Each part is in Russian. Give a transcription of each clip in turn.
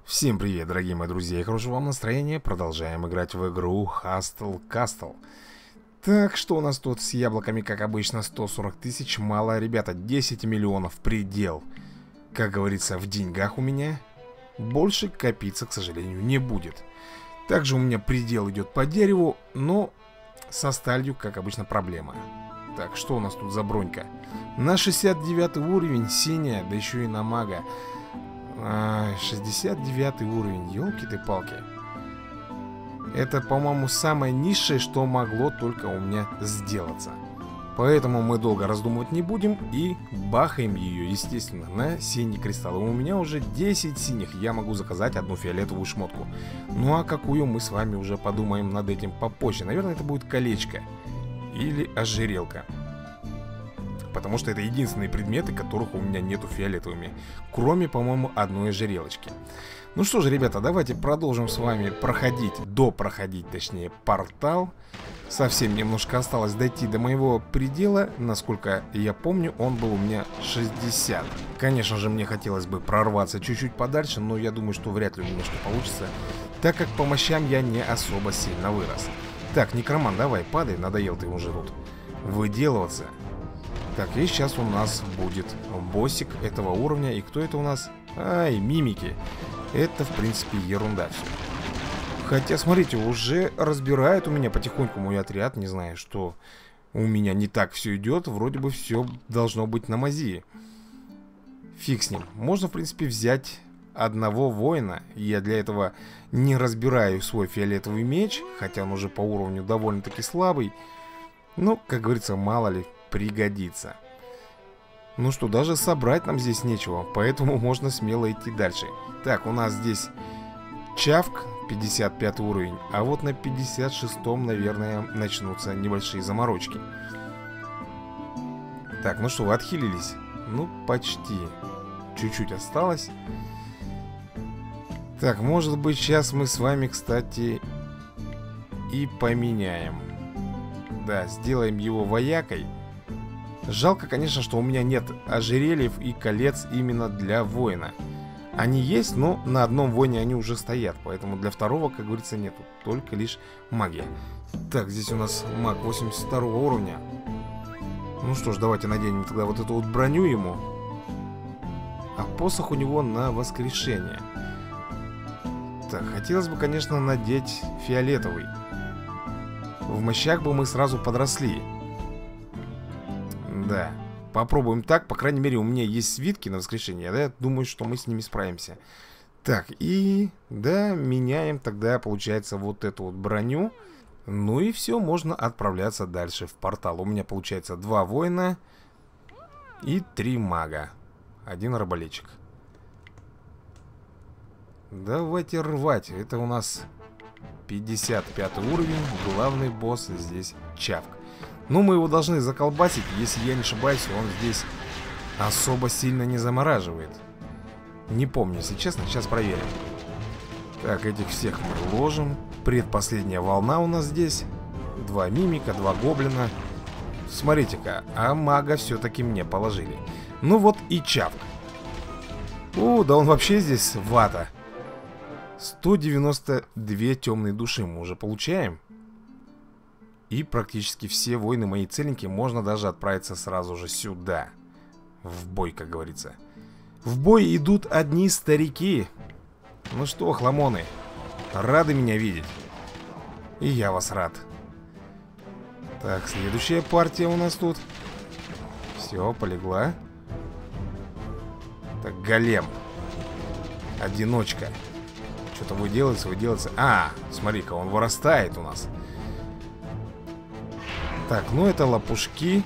Всем привет, дорогие мои друзья, и хорошего вам настроения. Продолжаем играть в игру Hustle Castle. Так, что у нас тут с яблоками, как обычно, 140 тысяч. Мало, ребята, 10 миллионов предел. Как говорится, в деньгах у меня. Больше копиться, к сожалению, не будет. Также у меня предел идет по дереву, но со сталью, как обычно, проблема. Так, что у нас тут за бронька? На 69 уровень, синяя, да еще и на мага. 69 уровень, елки ты палки. Это, по-моему, самое низшее, что могло только у меня сделаться. Поэтому мы долго раздумывать не будем и бахаем ее, естественно, на синий кристалл. У меня уже 10 синих, я могу заказать одну фиолетовую шмотку. Ну а какую, мы с вами уже подумаем над этим попозже. Наверное, это будет колечко или ожерелка. Потому что это единственные предметы, которых у меня нету фиолетовыми. Кроме, по-моему, одной ожерелочки. Ну что же, ребята, давайте продолжим с вами проходить, точнее, портал. Совсем немножко осталось дойти до моего предела. Насколько я помню, он был у меня 60. Конечно же, мне хотелось бы прорваться чуть-чуть подальше, но я думаю, что вряд ли у меня что получится, так как по мощам я не особо сильно вырос. Так, некроман, давай, падай, надоел ты уже тут выделываться. Так, и сейчас у нас будет боссик этого уровня. И кто это у нас? Ай, мимики. Это, в принципе, ерунда все. Хотя, смотрите, уже разбирает у меня потихоньку мой отряд. Не знаю, что у меня не так все идет. Вроде бы все должно быть на мази. Фиг с ним. Можно, в принципе, взять одного воина. Я для этого не разбираю свой фиолетовый меч. Хотя он уже по уровню довольно-таки слабый. Но, как говорится, мало ли, пригодится. Ну что, даже собрать нам здесь нечего, поэтому можно смело идти дальше. Так, у нас здесь чавк, 55 уровень. А вот на 56-м, наверное, начнутся небольшие заморочки. Так, ну что, вы отхилились? Ну, почти. Чуть-чуть осталось. Так, может быть, сейчас мы с вами, кстати, и поменяем. Да, сделаем его воякой. Жалко, конечно, что у меня нет ожерельев и колец именно для воина. Они есть, но на одном воине они уже стоят. Поэтому для второго, как говорится, нету. Только лишь магия. Так, здесь у нас маг 82 уровня. Ну что ж, давайте наденем тогда вот эту вот броню ему. А посох у него на воскрешение. Так, хотелось бы, конечно, надеть фиолетовый. В мощах бы мы сразу подросли. Да, попробуем так. По крайней мере, у меня есть свитки на воскрешение. Да, я думаю, что мы с ними справимся. Так, и да, меняем тогда, получается, вот эту вот броню. Ну и все, можно отправляться дальше в портал. У меня получается 2 воина и 3 мага. 1 арбалетчик. Давайте рвать. Это у нас 55 уровень. Главный босс здесь чавк. Ну, мы его должны заколбасить. Если я не ошибаюсь, он здесь особо сильно не замораживает. Не помню, если честно, сейчас проверим. Так, этих всех мы ложим. Предпоследняя волна у нас здесь. 2 мимика, 2 гоблина. Смотрите-ка, а мага все-таки мне положили. Ну вот и чавк. Да он вообще здесь вата. 192 темные души мы уже получаем. И практически все воины мои целенькие. Можно даже отправиться сразу же сюда. В бой, как говорится. В бой идут одни старики. Ну что, хламоны, рады меня видеть? И я вас рад. Так, следующая партия у нас тут. Все, полегла. Так, голем. Одиночка. Что-то выделывается. А, смотри-ка, он вырастает у нас. Так, ну это лопушки.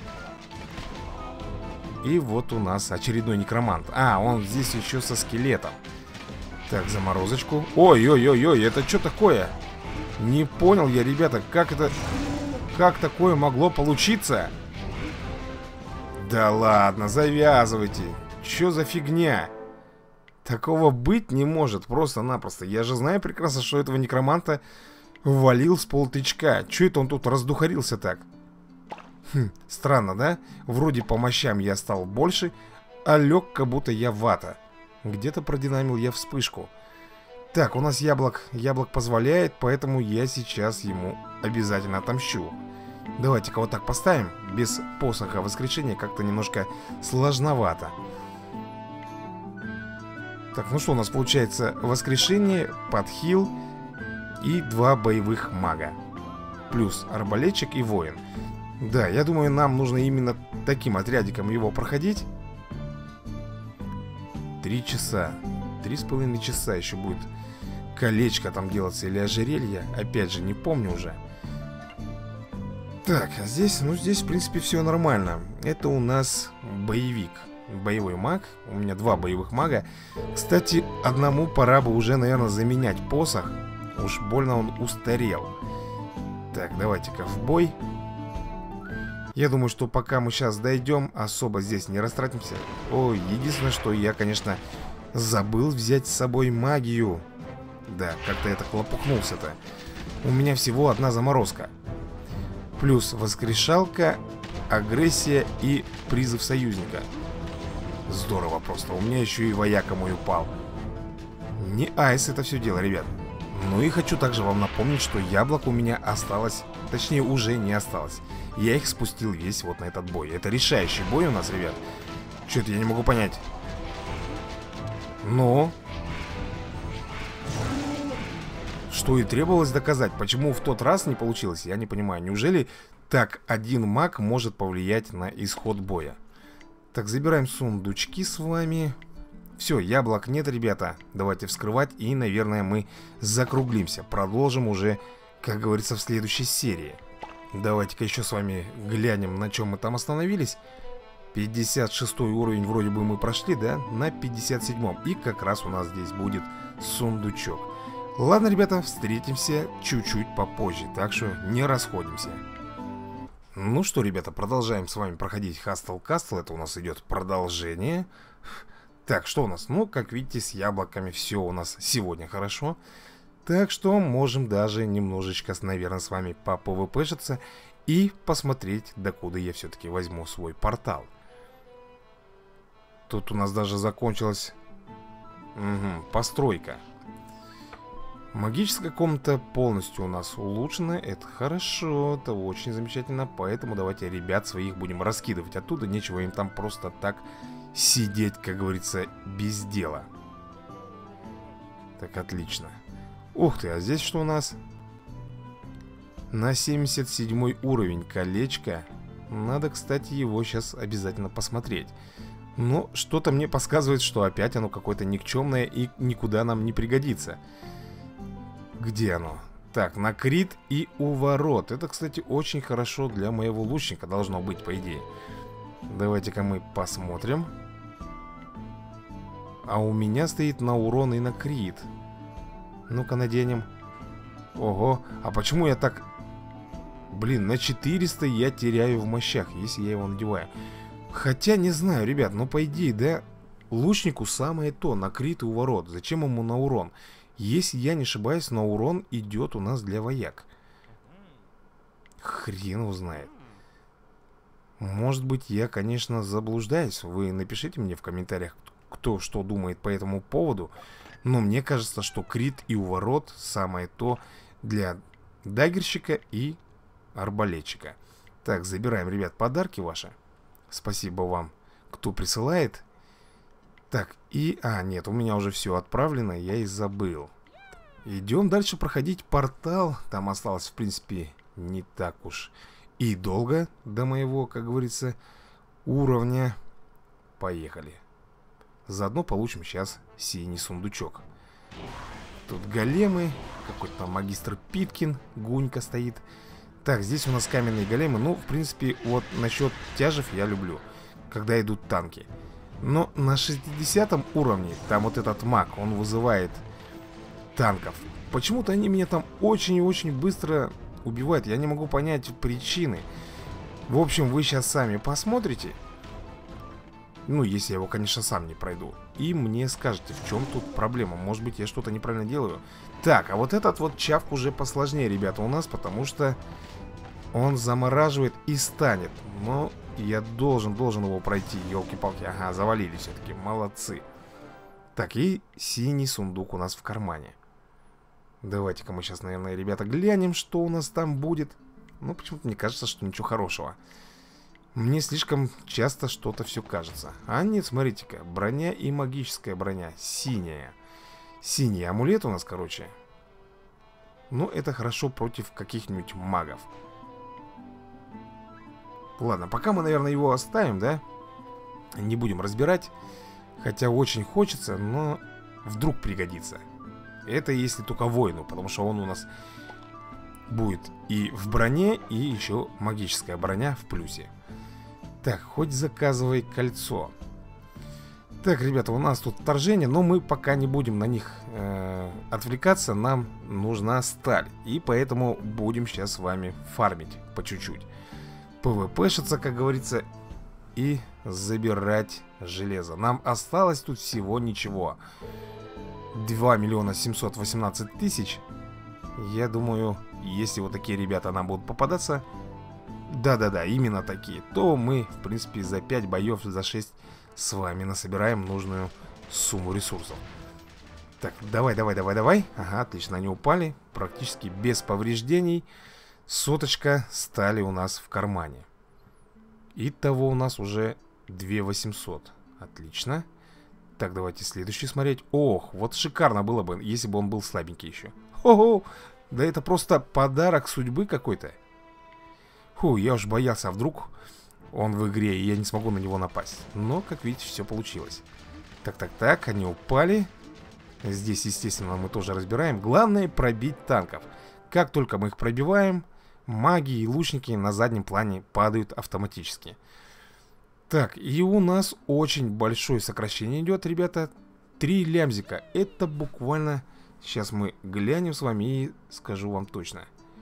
И вот у нас очередной некромант. А, он здесь еще со скелетом. Так, заморозочку. Ой-ой-ой-ой, это что такое? Не понял я, ребята, как это... Как такое могло получиться? Да ладно, завязывайте. Что за фигня? Такого быть не может, просто-напросто. Я же знаю прекрасно, что этого некроманта валил с полтычка. Че это он тут раздухарился так? Странно, да? Вроде по мощам я стал больше, а лег, как будто я вата. Где-то продинамил я вспышку. Так, у нас яблок позволяет, поэтому я сейчас ему обязательно отомщу. Давайте-ка вот так поставим. Без посоха воскрешения как-то немножко сложновато. Так, ну что у нас получается? Воскрешение, подхил и 2 боевых мага. Плюс арбалетчик и воин. Да, я думаю, нам нужно именно таким отрядиком его проходить. 3 часа. 3,5 часа еще будет колечко там делаться или ожерелье. Опять же, не помню уже. Так, а здесь, ну здесь, в принципе, все нормально. Это у нас боевик. Боевой маг. У меня 2 боевых мага. Кстати, одному пора бы уже, наверное, заменять посох. Уж больно он устарел. Так, давайте-ка в бой. Я думаю, что пока мы сейчас дойдем, особо здесь не растратимся. Ой, единственное, что я, конечно, забыл взять с собой магию. Да, как-то я так лопухнулся-то. У меня всего 1 заморозка. Плюс воскрешалка, агрессия и призыв союзника. Здорово просто. У меня еще и вояка мой упал. Не айс это все дело, ребят. Ну и хочу также вам напомнить, что яблок у меня осталось. Точнее, уже не осталось. Я их спустил весь вот на этот бой. Это решающий бой у нас, ребят. Что-то я не могу понять. Но что и требовалось доказать. Почему в тот раз не получилось, я не понимаю. Неужели так один маг может повлиять на исход боя? Так, забираем сундучки с вами. Все, яблок нет, ребята. Давайте вскрывать и, наверное, мы закруглимся. Продолжим уже, как говорится, в следующей серии. Давайте-ка еще с вами глянем, на чем мы там остановились. 56 уровень вроде бы мы прошли, да? На 57-м. И как раз у нас здесь будет сундучок. Ладно, ребята, встретимся чуть-чуть попозже. Так что не расходимся. Ну что, ребята, продолжаем с вами проходить Hustle Castle. Это у нас идет продолжение. Так, что у нас? Ну, как видите, с яблоками все у нас сегодня хорошо. Так что можем даже немножечко, наверное, с вами по-пвпшиться и посмотреть, докуда я все-таки возьму свой портал. Тут у нас даже закончилась постройка. Магическая комната полностью у нас улучшена. Это хорошо, это очень замечательно. Поэтому давайте ребят своих будем раскидывать оттуда. Нечего им там просто так сидеть, как говорится, без дела. Так, отлично. Ух ты, а здесь что у нас? На 77 уровень колечко. Надо, кстати, его сейчас обязательно посмотреть. Но что-то мне подсказывает, что опять оно какое-то никчемное и никуда нам не пригодится. Где оно? Так, на крит и уворот. Это, кстати, очень хорошо для моего лучника должно быть, по идее. Давайте-ка мы посмотрим. А у меня стоит на урон и на крит. Ну-ка наденем. Ого, а почему я так... Блин, на 400 я теряю в мощах, если я его надеваю. Хотя не знаю, ребят, ну по идее, да, лучнику самое то, на крит и уворот. Зачем ему на урон? Если я не ошибаюсь, на урон идет у нас для вояк. Хрен его знает. Может быть, я, конечно, заблуждаюсь. Вы напишите мне в комментариях, кто что думает по этому поводу. Но мне кажется, что крит и уворот самое то для даггерщика и арбалетчика. Так, забираем, ребят, подарки ваши. Спасибо вам, кто присылает. Так, и... А, нет, у меня уже все отправлено, я и забыл. Идем дальше проходить портал. Там осталось, в принципе, не так уж и долго до моего, как говорится, уровня. Поехали. Заодно получим сейчас синий сундучок. Тут големы. Какой-то там магистр Питкин. Гунька стоит. Так, здесь у нас каменные големы. Ну, в принципе, вот насчет тяжев я люблю, когда идут танки. Но на 60-м уровне там вот этот маг, он вызывает танков. Почему-то они меня там очень и очень быстро убивают. Я не могу понять причины. В общем, вы сейчас сами посмотрите. Ну, если я его, конечно, сам не пройду. И мне скажете, в чем тут проблема. Может быть, я что-то неправильно делаю. Так, а вот этот вот чавк уже посложнее, ребята, у нас. Потому что он замораживает и станет. Но я должен его пройти. Ёлки-палки, ага, завалили все-таки, молодцы. Так, и синий сундук у нас в кармане. Давайте-ка мы сейчас, наверное, ребята, глянем, что у нас там будет. Ну, почему-то мне кажется, что ничего хорошего. Мне слишком часто что-то все кажется. А нет, смотрите-ка, броня и магическая броня. Синяя. Синий амулет у нас, короче. Ну, это хорошо против каких-нибудь магов. Ладно, пока мы, наверное, его оставим, да? Не будем разбирать. Хотя очень хочется, но вдруг пригодится. Это если только воину, потому что он у нас будет и в броне, и еще магическая броня в плюсе. Так, хоть заказывай кольцо. Так, ребята, у нас тут вторжение, но мы пока не будем на них отвлекаться. Нам нужна сталь, и поэтому будем сейчас с вами фармить по чуть-чуть. ПВПшиться, как говорится, и забирать железо. Нам осталось тут всего ничего. 2 миллиона 718 тысяч. Я думаю, если вот такие ребята нам будут попадаться, да-да-да, именно такие, то мы, в принципе, за 5 боев, за 6 с вами насобираем нужную сумму ресурсов. Так, давай. Ага, отлично, они упали практически без повреждений. Соточка стали у нас в кармане. Итого у нас уже 2800. Отлично. Так, давайте следующий смотреть. Ох, вот шикарно было бы, если бы он был слабенький еще. Хо-хо, да это просто подарок судьбы какой-то. Фу, я уж боялся, а вдруг он в игре, и я не смогу на него напасть. Но, как видите, все получилось. Так, они упали. Здесь, естественно, мы тоже разбираем. Главное пробить танков. Как только мы их пробиваем, маги и лучники на заднем плане падают автоматически. Так, и у нас очень большое сокращение идет, ребята. 3 лямзика. Это буквально... Сейчас мы глянем с вами и скажу вам точно.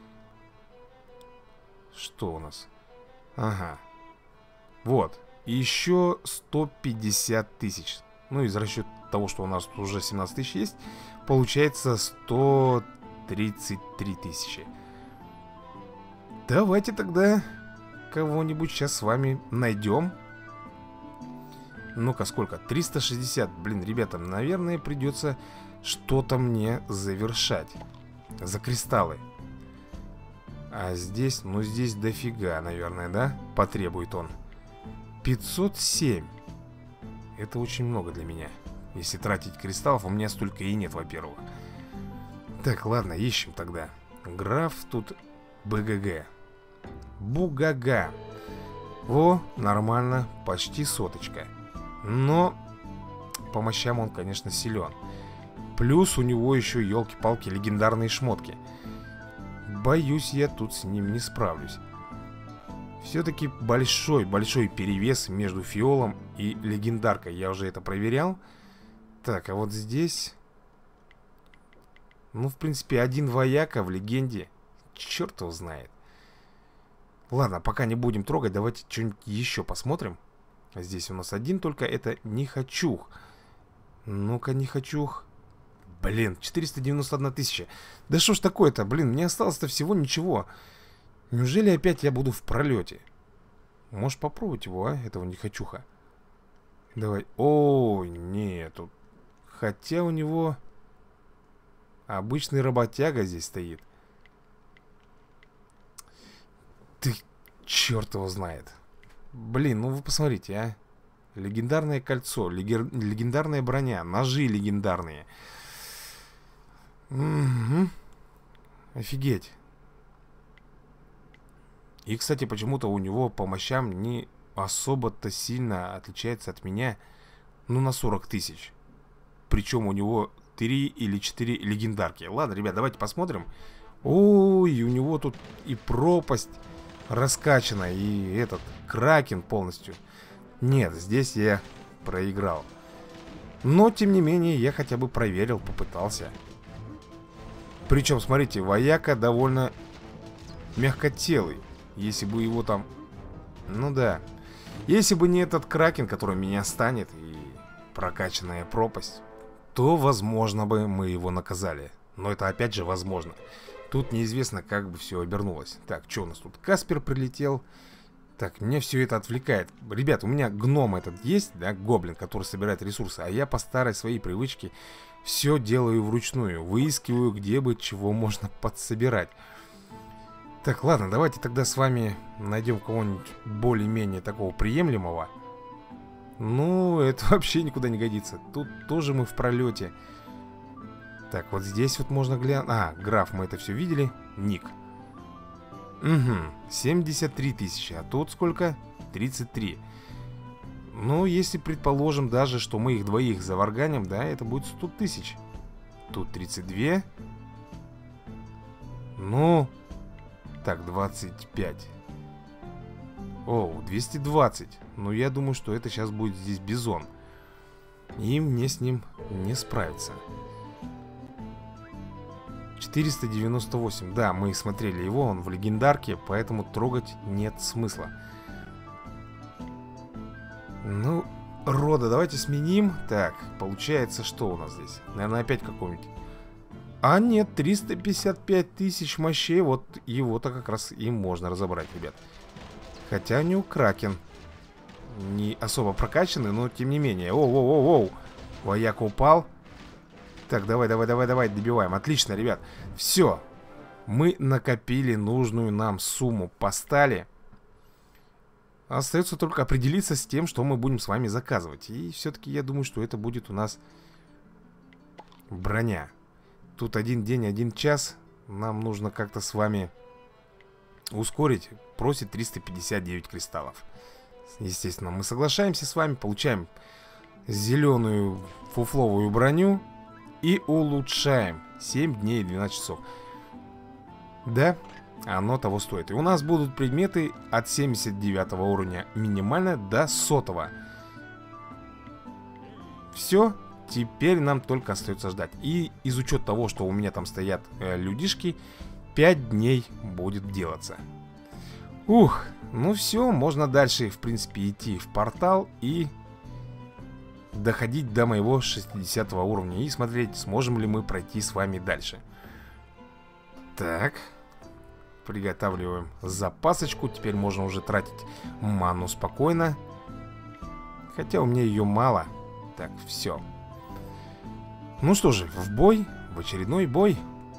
Что у нас? Ага. Вот. Еще 150 тысяч. Ну, из расчета того, что у нас тут уже 17 тысяч есть, получается 133 тысячи. Давайте тогда кого-нибудь сейчас с вами найдем. Ну-ка, сколько? 360. Блин, ребята, наверное, придется что-то мне завершать. За кристаллы. А здесь, ну здесь дофига, наверное, да? Потребует он. 507. Это очень много для меня. Если тратить кристаллов, у меня столько и нет, во-первых. Так, ладно, ищем тогда. Граф тут БГГ. Бугага. О, нормально, почти соточка. Но по мощам он, конечно, силен. Плюс у него еще, елки-палки, легендарные шмотки. Боюсь, я тут с ним не справлюсь. Все-таки большой перевес между фиолом и легендаркой. Я уже это проверял. Так, а вот здесь... Ну, в принципе, один вояка в легенде. Черт его знает. Ладно, пока не будем трогать. Давайте что-нибудь еще посмотрим. Здесь у нас один только. Это Нехочух. Ну-ка, Нехочух. Блин, 491 тысяча. Да что ж такое-то, блин, мне осталось-то всего ничего. Неужели опять я буду в пролете? Можешь попробовать его, а, этого Нехочуха. Давай. О, нет. Хотя у него обычный работяга здесь стоит. Ты, черт его знает. Блин, ну вы посмотрите, а. Легендарное кольцо, легендарная броня, ножи легендарные. Угу. Офигеть. И, кстати, почему-то у него по мощам не особо-то сильно отличается от меня. Ну, на 40 тысяч. Причем у него 3 или 4 легендарки. Ладно, ребят, давайте посмотрим. Ой, у него тут и пропасть раскачана, и этот кракен полностью. Нет, здесь я проиграл. Но, тем не менее, я хотя бы проверил, попытался. Причем, смотрите, вояка довольно мягкотелый. Если бы его там... Ну да. Если бы не этот кракен, который меня станет, и прокачанная пропасть, то, возможно бы, мы его наказали. Но это опять же возможно. Тут неизвестно, как бы все обернулось. Так, что у нас тут? Каспер прилетел. Так, меня все это отвлекает. Ребят, у меня гном этот есть, да, гоблин, который собирает ресурсы. А я по старой своей привычке все делаю вручную. Выискиваю, где бы чего можно подсобирать. Так, ладно, давайте тогда с вами найдем кого-нибудь более-менее такого приемлемого. Ну, это вообще никуда не годится. Тут тоже мы в пролете. Так, вот здесь вот можно глянуть. А, граф, мы это все видели. Ник. Угу, 73 тысячи. А тут сколько? 33. Ну, если предположим даже, что мы их двоих заварганим, да, это будет 100 тысяч. Тут 32. Ну, так, 25. О, 220. Ну, я думаю, что это сейчас будет здесь бизон. И мне с ним не справиться. 498. Да, мы смотрели его, он в легендарке, поэтому трогать нет смысла. Ну, рода давайте сменим. Так, получается, что у нас здесь? Наверное, опять какой-нибудь. А нет, 355 тысяч мощей. Вот его-то как раз и можно разобрать, ребят. Хотя у него кракен не особо прокачанный, но тем не менее. Оу-оу-оу-оу. Вояка упал. Так, давай, добиваем. Отлично, ребят. Все. Мы накопили нужную нам сумму по стали. Остается только определиться с тем, что мы будем с вами заказывать. И все-таки я думаю, что это будет у нас броня. Тут 1 день, 1 час. Нам нужно как-то с вами ускорить. Просит 359 кристаллов. Естественно, мы соглашаемся с вами. Получаем зеленую фуфловую броню. И улучшаем. 7 дней и 12 часов. Да, оно того стоит. И у нас будут предметы от 79 уровня минимально до 100. Все. Теперь нам только остается ждать. И из учета того, что у меня там стоят людишки, 5 дней будет делаться. Ух, ну все, можно дальше, в принципе, идти в портал и доходить до моего 60 уровня и смотреть, сможем ли мы пройти с вами дальше. Так, приготавливаем запасочку. Теперь можно уже тратить ману спокойно. Хотя у меня ее мало. Так, все. Ну что же, в бой, в очередной бой.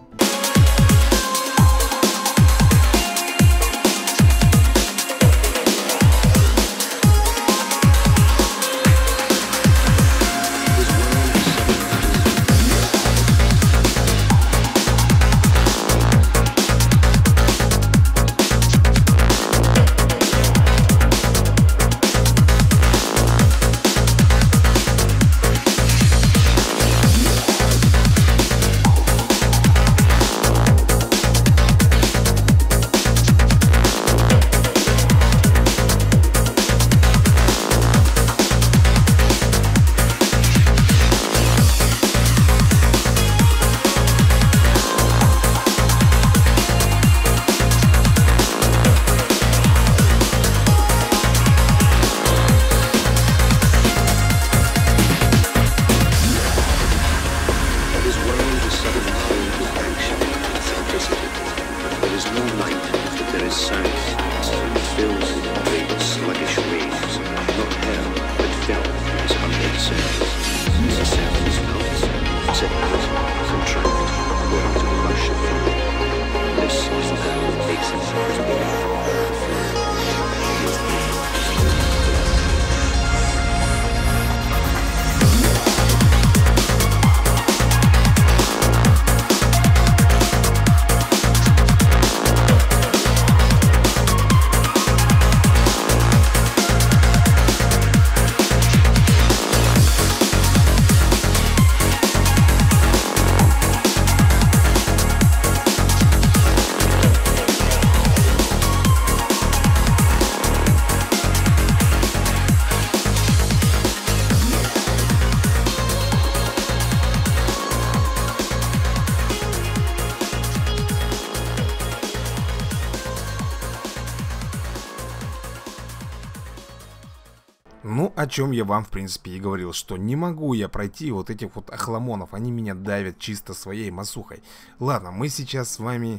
Ну, о чем я вам, в принципе, и говорил, что не могу я пройти вот этих вот охламонов. Они меня давят чисто своей масухой. Ладно, мы сейчас с вами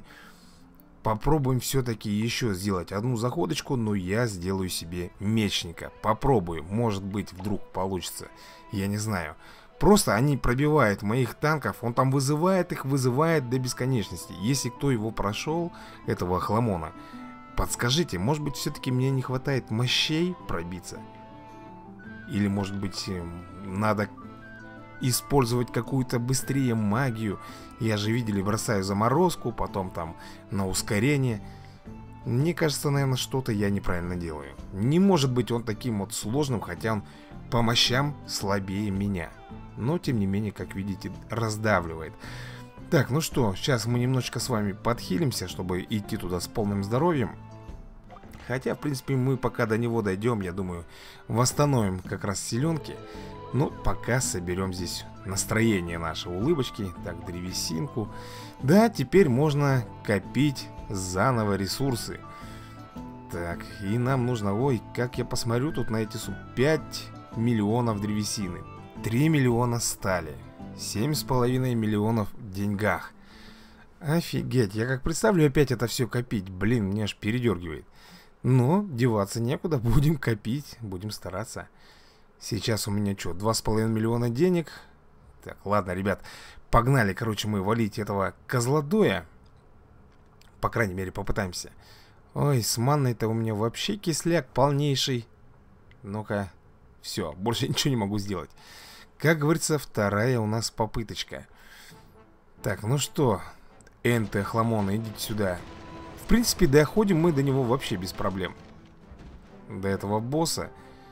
попробуем все-таки еще сделать одну заходочку, но я сделаю себе мечника. Попробую, может быть, вдруг получится. Я не знаю. Просто они пробивают моих танков. Он там вызывает их, вызывает до бесконечности. Если кто его прошел, этого хламона, подскажите, может быть, все-таки мне не хватает мощей пробиться? Или, может быть, надо использовать какую-то быстрее магию? Я же, видели, бросаю заморозку, потом там на ускорение. Мне кажется, наверное, что-то я неправильно делаю. Не может быть он таким вот сложным, хотя он по мощам слабее меня. Но, тем не менее, как видите, раздавливает. Так, ну что, сейчас мы немножечко с вами подхилимся, чтобы идти туда с полным здоровьем. Хотя, в принципе, мы пока до него дойдем, я думаю, восстановим как раз силенки. Но пока соберем здесь настроение нашей улыбочки. Так, древесинку. Да, теперь можно копить заново ресурсы. Так, и нам нужно, ой, как я посмотрю тут на эти 5 миллионов древесины, 3 миллиона стали, 7,5 миллионов в деньгах. Офигеть, я как представлю опять это все копить. Блин, меня аж передергивает. Но деваться некуда, будем копить, будем стараться. Сейчас у меня что, 2,5 миллиона денег. Так, ладно, ребят, погнали, короче, мы валить этого козлодоя. По крайней мере, попытаемся. Ой, с манной-то у меня вообще кисляк полнейший. Ну-ка, все, больше ничего не могу сделать. Как говорится, вторая у нас попыточка. Так, ну что, Энте, Хламона, идите сюда. В принципе, доходим мы до него вообще без проблем. До этого босса.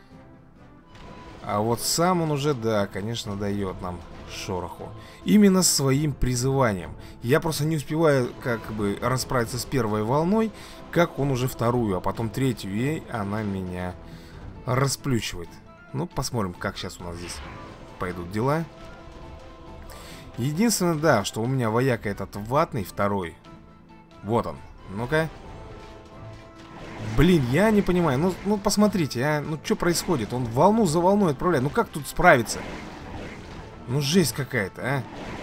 А вот сам он уже, да, конечно, дает нам шороху. Именно своим призыванием. Я просто не успеваю как бы расправиться с первой волной, как он уже вторую, а потом третью, и она меня расплющивает. Ну, посмотрим, как сейчас у нас здесь пойдут дела. Единственное, да, что у меня вояка этот ватный второй. Вот он. Ну-ка. Блин, я не понимаю. Ну посмотрите, а. Ну, что происходит? Он волну за волной отправляет. Ну, как тут справиться? Ну, жесть какая-то, а.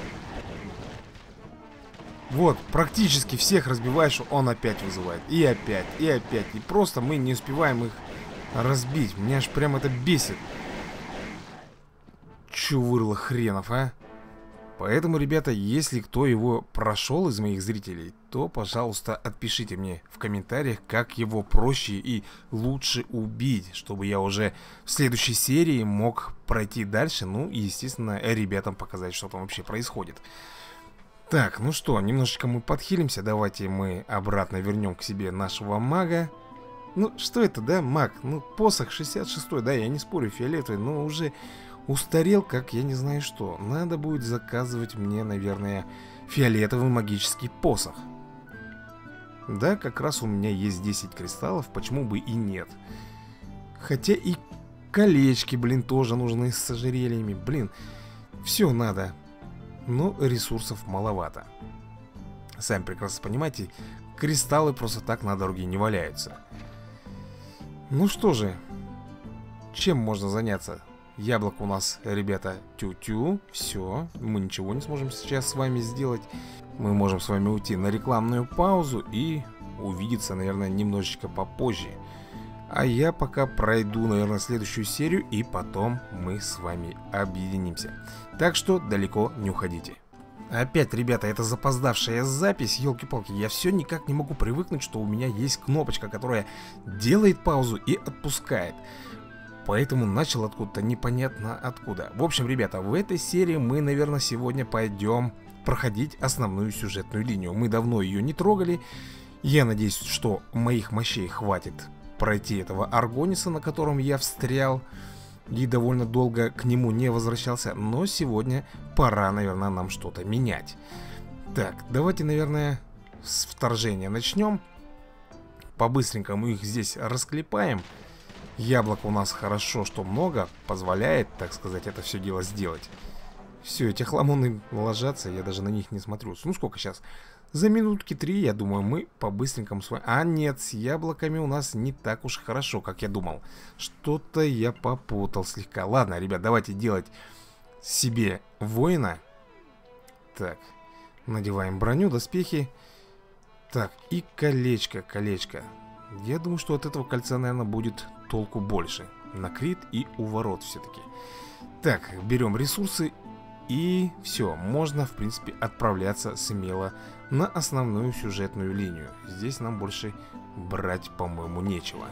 Вот, практически всех разбиваешь, он опять вызывает. И опять, и опять. И просто мы не успеваем их разбить. Меня аж прям это бесит. Чувырло хренов, а. Поэтому, ребята, если кто его прошел из моих зрителей, то, пожалуйста, отпишите мне в комментариях, как его проще и лучше убить, чтобы я уже в следующей серии мог пройти дальше, ну и, естественно, ребятам показать, что там вообще происходит. Так, ну что, немножечко мы подхилимся, давайте мы обратно вернем к себе нашего мага. Ну, что это, да, маг? Ну, посох 66-й, да, я не спорю, фиолетовый, но уже устарел, как я не знаю что. Надо будет заказывать мне, наверное, фиолетовый магический посох. Да, как раз у меня есть 10 кристаллов, почему бы и нет. Хотя и колечки, блин, тоже нужны с ожерельями. Блин, все надо, но ресурсов маловато. Сами прекрасно понимаете, кристаллы просто так на дороге не валяются. Ну что же, чем можно заняться? Яблоко у нас, ребята, тю-тю. Все, мы ничего не сможем сейчас с вами сделать. Мы можем с вами уйти на рекламную паузу и увидеться, наверное, немножечко попозже. А я пока пройду, наверное, следующую серию, и потом мы с вами объединимся. Так что далеко не уходите. Опять, ребята, это запоздавшая запись, елки-палки. Я все никак не могу привыкнуть, что у меня есть кнопочка, которая делает паузу и отпускает. Поэтому начал откуда-то непонятно откуда. В общем, ребята, в этой серии мы, наверное, сегодня пойдем проходить основную сюжетную линию. Мы давно ее не трогали. Я надеюсь, что моих мощей хватит пройти этого Аргониса, на котором я встрял и довольно долго к нему не возвращался. Но сегодня пора, наверное, нам что-то менять. Так, давайте, наверное, с вторжения начнем. По-быстренькому их здесь расклепаем. Яблок у нас хорошо, что много, позволяет, так сказать, это все дело сделать. Все, эти хламоны ложатся, я даже на них не смотрю. Ну сколько сейчас? За минутки 3, я думаю, мы по-быстренькому с вами... А нет, с яблоками у нас не так уж хорошо, как я думал. Что-то я попутал слегка. Ладно, ребят, давайте делать себе воина. Так, надеваем броню, доспехи. Так, и колечко, колечко. Я думаю, что от этого кольца, наверное, будет толку больше. на крит и уворот все-таки. Так, берем ресурсы. И все, можно, в принципе, отправляться смело на основную сюжетную линию. Здесь нам больше брать, по-моему, нечего.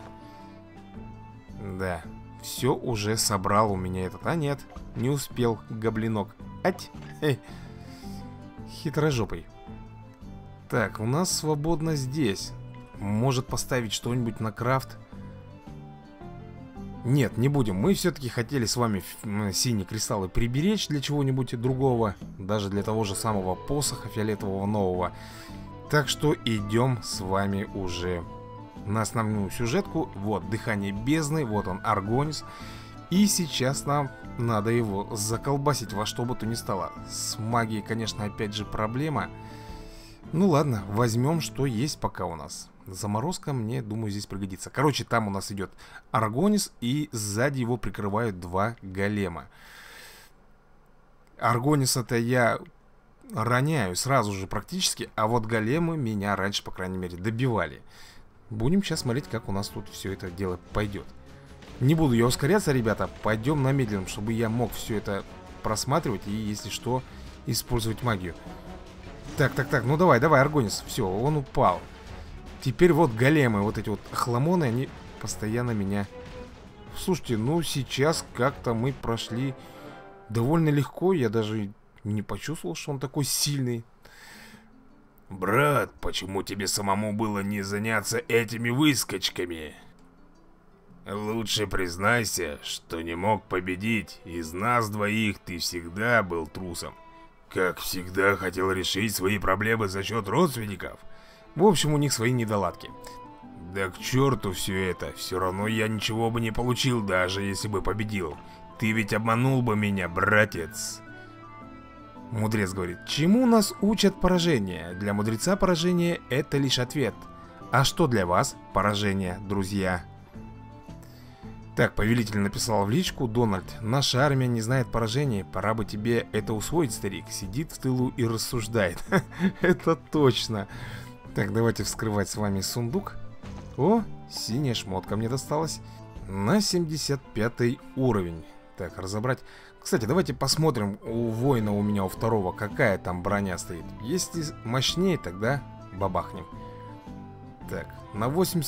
Да, все уже собрал у меня этот. А нет, не успел, гоблинок. Ать! Хитрожопый. Так, у нас свободно здесь. Может поставить что-нибудь на крафт? Нет, не будем. Мы все-таки хотели с вами синие кристаллы приберечь для чего-нибудь другого. Даже для того же самого посоха фиолетового нового. Так что идем с вами уже на основную сюжетку. Вот, дыхание бездны. Вот он, Аргонис. И сейчас нам надо его заколбасить во что бы то ни стало. С магией, конечно, опять же проблема. Ну ладно, возьмем, что есть пока у нас. Заморозка мне, думаю, здесь пригодится. Короче, там у нас идет Аргонис, и сзади его прикрывают два голема. Аргониса-то я роняю сразу же практически, а вот големы меня раньше, по крайней мере, добивали. Будем сейчас смотреть, как у нас тут все это дело пойдет. Не буду я ускоряться, ребята. Пойдем на медленном, чтобы я мог все это просматривать и, если что, использовать магию. Так, ну давай, Аргонис. Все, он упал. Теперь вот големы, вот эти вот хламоны, они постоянно меня... Слушайте, ну сейчас как-то мы прошли довольно легко. Я даже не почувствовал, что он такой сильный. Брат, почему тебе самому было не заняться этими выскочками? Лучше признайся, что не мог победить. Из нас двоих ты всегда был трусом. Как всегда хотел решить свои проблемы за счет родственников. В общем, у них свои недоладки. Да к черту все это. Все равно я ничего бы не получил, даже если бы победил. Ты ведь обманул бы меня, братец. Мудрец говорит: чему нас учат поражение? Для мудреца поражение — это лишь ответ. А что для вас поражение, друзья? Так, повелитель написал в личку: Дональд, наша армия не знает поражения. Пора бы тебе это усвоить, старик. Сидит в тылу и рассуждает. Это точно. Так, давайте вскрывать с вами сундук. О, синяя шмотка мне досталась. На 75 уровень. Так, разобрать. Кстати, давайте посмотрим у воина, у меня у второго, какая там броня стоит. Если мощнее, тогда бабахнем. Так, на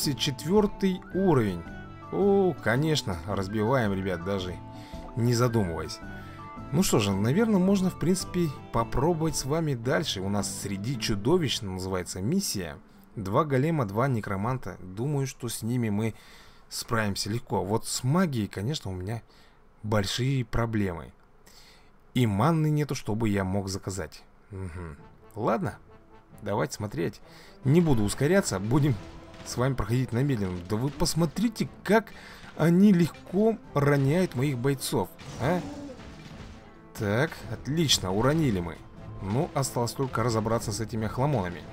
84 уровень. О, конечно, разбиваем, ребят, даже не задумываясь. Ну что же, наверное, можно, в принципе, попробовать с вами дальше. У нас среди чудовищ называется миссия. 2 голема, 2 некроманта. Думаю, что с ними мы справимся легко. Вот с магией, конечно, у меня большие проблемы. И манны нету, чтобы я мог заказать. Угу. Ладно, давайте смотреть. Не буду ускоряться, будем с вами проходить на медленном. Да вы посмотрите, как они легко роняют моих бойцов, а? Так, отлично, уронили мы. Ну, осталось только разобраться с этими охламонами.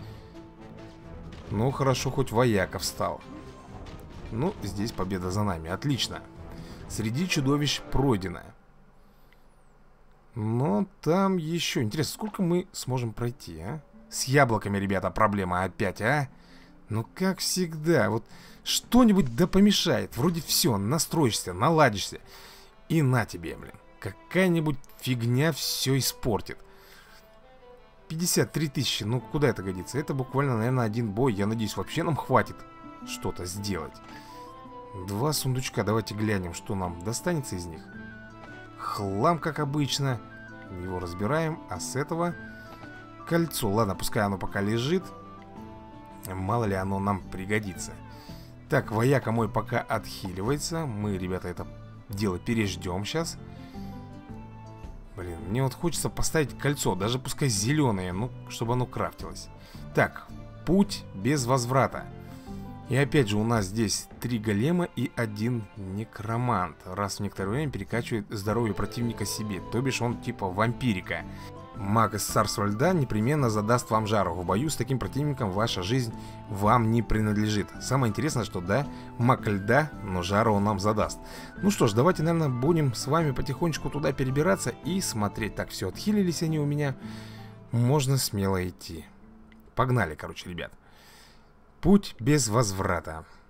Ну, хорошо, хоть вояка встал. Ну, здесь победа за нами, отлично. Среди чудовищ пройдено. Но там еще... Интересно, сколько мы сможем пройти, а? С яблоками, ребята, проблема опять, а? Ну, как всегда, вот что-нибудь да помешает. Вроде все, настроишься, наладишься. И на тебе, блин. Какая-нибудь фигня все испортит. 53 тысячи, ну куда это годится? Это буквально, наверное, один бой. Я надеюсь, вообще нам хватит что-то сделать. 2 сундучка, давайте глянем, что нам достанется из них. Хлам, как обычно. Его разбираем, а с этого кольцо. Ладно, пускай оно пока лежит. Мало ли оно нам пригодится. Так, вояка мой пока отхиливается. Мы, ребята, это дело переждем сейчас. Блин, мне вот хочется поставить кольцо, даже пускай зеленое, ну, чтобы оно крафтилось. Так, путь без возврата. И опять же у нас здесь 3 голема и 1 некромант. Раз в некоторое время перекачивает здоровье противника себе, то бишь он типа вампирика. Маг из царства льда непременно задаст вам жару. В бою с таким противником ваша жизнь вам не принадлежит. Самое интересное, что да, маг льда, но жару он нам задаст. Ну что ж, давайте, наверное, будем с вами потихонечку туда перебираться и смотреть. Так, все, отхилились они у меня. Можно смело идти. Погнали, короче, ребят. Путь без возврата.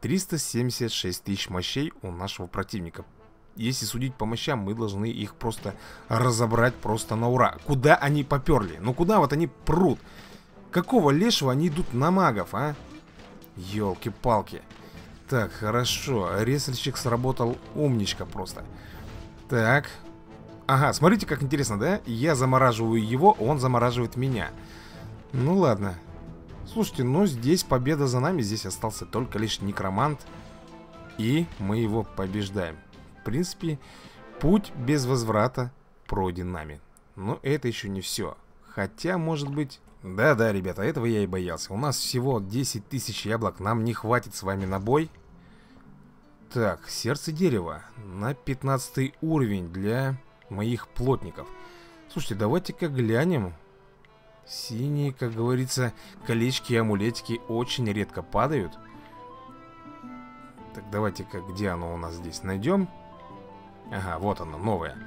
376 тысяч мощей у нашего противника. Если судить по мощам, мы должны их просто разобрать просто на ура. Куда они поперли? Ну куда вот они прут? Какого лешего они идут на магов, а? Ёлки-палки. Так, хорошо. Ресельщик сработал умничка просто. Так. Ага, смотрите, как интересно, да? Я замораживаю его, он замораживает меня. Ну ладно. Слушайте, ну здесь победа за нами. Здесь остался только лишь некромант. И мы его побеждаем. В принципе, путь без возврата пройден нами. Но это еще не все. Хотя, может быть... Да-да, ребята, этого я и боялся. У нас всего 10 тысяч яблок. Нам не хватит с вами на бой. Так, сердце дерева. На 15 уровень для моих плотников. Слушайте, давайте-ка глянем. Синие, как говорится, колечки и амулетики очень редко падают. Так, давайте-ка, где оно у нас здесь? Найдем. Ага, вот оно, новое.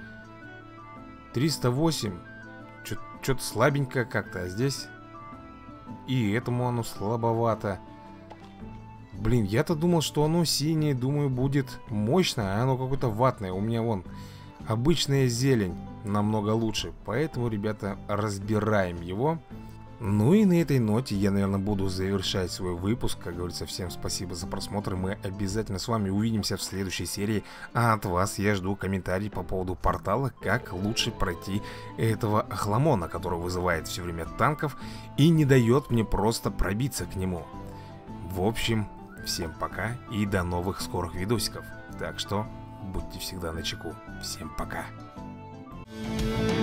308. Что-то слабенько как-то, а здесь... И этому оно слабовато. Блин, я-то думал, что оно синее, думаю, будет мощное, а оно какое-то ватное. У меня вон обычная зелень намного лучше. Поэтому, ребята, разбираем его. Ну и на этой ноте я, наверное, буду завершать свой выпуск. Как говорится, всем спасибо за просмотр. Мы обязательно с вами увидимся в следующей серии. А от вас я жду комментарий по поводу портала, как лучше пройти этого охламона, который вызывает все время танков и не дает мне просто пробиться к нему. В общем, всем пока и до новых скорых видосиков. Так что будьте всегда начеку. Всем пока.